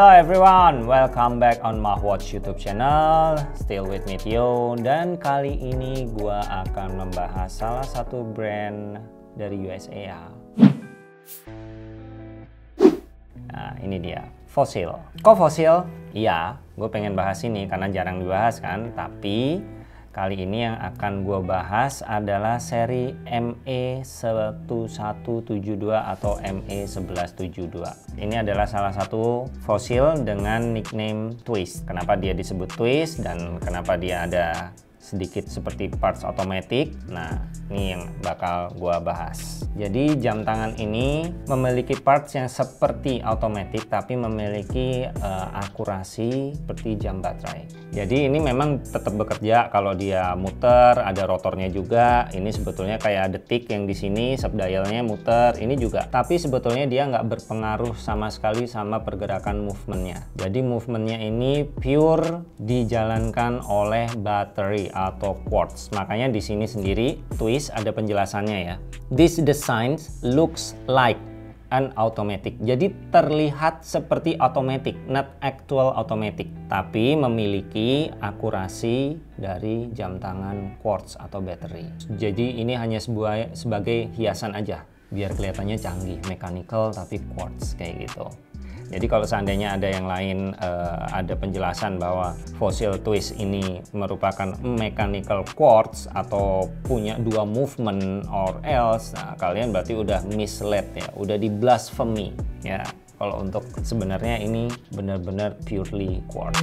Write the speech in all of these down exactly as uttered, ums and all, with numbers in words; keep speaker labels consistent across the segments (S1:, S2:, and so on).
S1: Hello everyone, welcome back on Mahwatch YouTube channel. Still with me Tio, dan kali ini gua akan membahas salah satu brand dari U S A. Nah, ini dia, Fossil. Kok Fossil? Iya, gue pengen bahas ini karena jarang dibahas kan. Tapi kali ini yang akan gue bahas adalah seri M E seribu seratus tujuh puluh dua atau M E seribu seratus tujuh puluh dua. Ini adalah salah satu Fossil dengan nickname Twist. Kenapa dia disebut Twist dan kenapa dia ada sedikit seperti parts otomatis? Nah, ini yang bakal gua bahas. Jadi jam tangan ini memiliki parts yang seperti otomatis tapi memiliki uh, akurasi seperti jam baterai. Jadi ini memang tetap bekerja kalau dia muter, ada rotornya juga. Ini sebetulnya kayak detik yang di sini sub dialnya muter, ini juga. Tapi sebetulnya dia nggak berpengaruh sama sekali sama pergerakan movementnya. Jadi movementnya ini pure dijalankan oleh baterai atau quartz. Makanya di sini sendiri Twist ada penjelasannya ya. This design looks like an automatic. Jadi terlihat seperti automatic, not actual automatic, tapi memiliki akurasi dari jam tangan quartz atau baterai. Jadi ini hanya sebuah sebagai hiasan aja, biar kelihatannya canggih, mechanical tapi quartz kayak gitu. Jadi kalau seandainya ada yang lain, uh, ada penjelasan bahwa Fossil Twist ini merupakan mechanical quartz atau punya dua movement or else, nah kalian berarti udah misled ya, udah di blasphemy ya. Kalau untuk sebenarnya ini benar-benar purely quartz.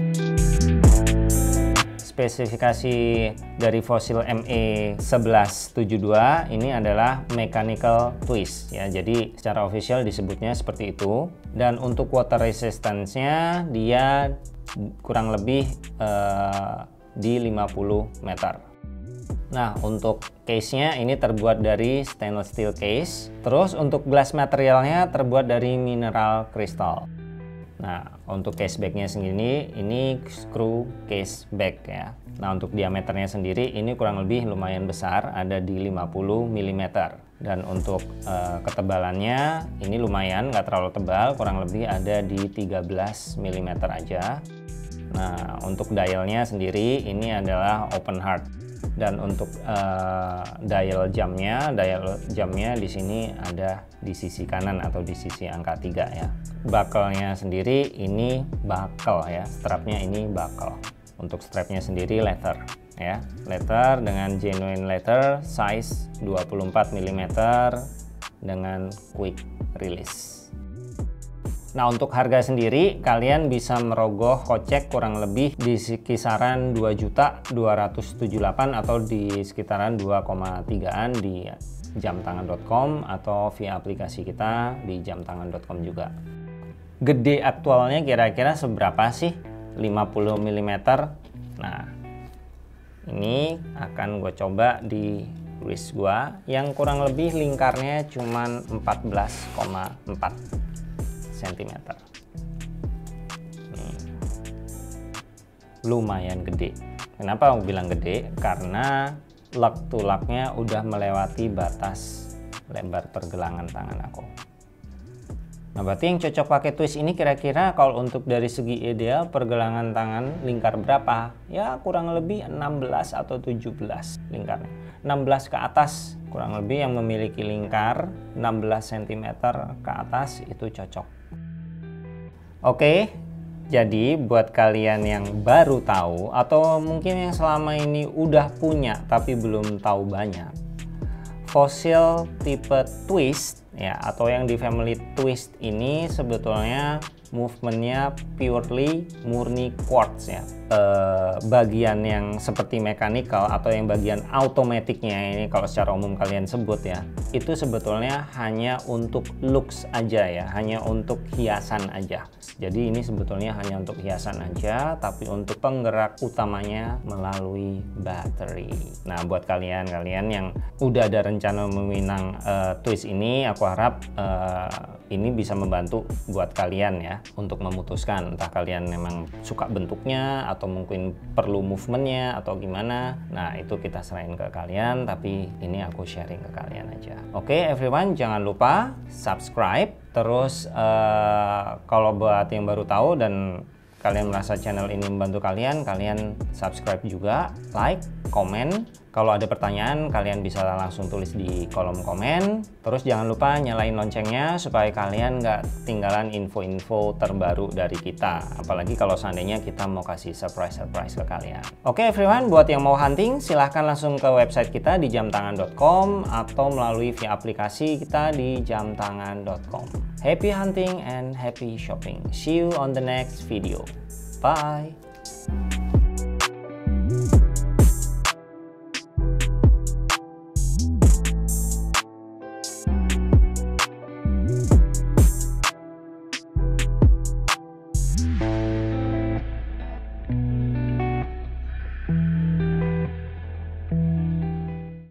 S1: Spesifikasi dari Fossil M E seribu seratus tujuh puluh dua ini adalah mechanical twist ya. Jadi secara official disebutnya seperti itu. Dan untuk water resistance-nya dia kurang lebih uh, di lima puluh meter. Nah, untuk case-nya ini terbuat dari stainless steel case. Terus untuk glass materialnya terbuat dari mineral crystal. Nah, untuk case back-nya sendiri ini screw case back ya. Nah, untuk diameternya sendiri ini kurang lebih lumayan besar, ada di lima puluh milimeter. Dan untuk uh, ketebalannya ini lumayan, nggak terlalu tebal, kurang lebih ada di tiga belas milimeter aja. Nah, untuk dialnya sendiri ini adalah open heart. Dan untuk uh, dial jamnya, dial jamnya di sini ada di sisi kanan atau di sisi angka tiga ya. Buckle-nya sendiri ini buckle ya, strapnya ini buckle. Untuk strapnya sendiri leather ya, leather dengan genuine leather, size dua puluh empat milimeter dengan quick release. Nah, untuk harga sendiri kalian bisa merogoh kocek kurang lebih di kisaran dua juta dua ratus tujuh puluh delapan atau di sekitaran dua koma tigaan di jam tangan dot com atau via aplikasi kita di jam tangan dot com juga. Gede aktualnya kira-kira seberapa sih? lima puluh milimeter. Nah, ini akan gue coba di wrist gua yang kurang lebih lingkarnya cuman empat belas koma empat sentimeter. Nih. Lumayan gede. Kenapa aku bilang gede? Karena lug to lugnya udah melewati batas lebar pergelangan tangan aku. Nah, berarti yang cocok pakai twist ini kira-kira kalau untuk dari segi ideal pergelangan tangan lingkar berapa? Ya kurang lebih enam belas atau tujuh belas lingkarnya. enam belas ke atas kurang lebih yang memiliki lingkar enam belas sentimeter ke atas itu cocok. Oke, jadi buat kalian yang baru tahu atau mungkin yang selama ini udah punya tapi belum tahu banyak, Fossil tipe Twist ya atau yang di family Twist ini sebetulnya movementnya purely murni quartz ya. E, bagian yang seperti mechanical atau yang bagian automaticnya ini kalau secara umum kalian sebut ya, itu sebetulnya hanya untuk looks aja ya, hanya untuk hiasan aja. Jadi ini sebetulnya hanya untuk hiasan aja, tapi untuk penggerak utamanya melalui baterai. Nah, buat kalian-kalian yang udah ada rencana meminang uh, twist ini, aku aku harap uh, ini bisa membantu buat kalian ya untuk memutuskan entah kalian memang suka bentuknya atau mungkin perlu movementnya atau gimana. Nah itu kita serahin ke kalian, tapi ini aku sharing ke kalian aja. Oke okay, everyone, jangan lupa subscribe. Terus uh, kalau buat yang baru tahu dan kalian merasa channel ini membantu kalian, kalian subscribe juga, like, komen. Kalau ada pertanyaan, kalian bisa langsung tulis di kolom komen. Terus jangan lupa nyalain loncengnya supaya kalian nggak ketinggalan info-info terbaru dari kita. Apalagi kalau seandainya kita mau kasih surprise-surprise ke kalian. Oke okay, everyone, buat yang mau hunting, silahkan langsung ke website kita di jam tangan dot com atau melalui via aplikasi kita di jam tangan dot com. Happy hunting and happy shopping. See you on the next video. Bye.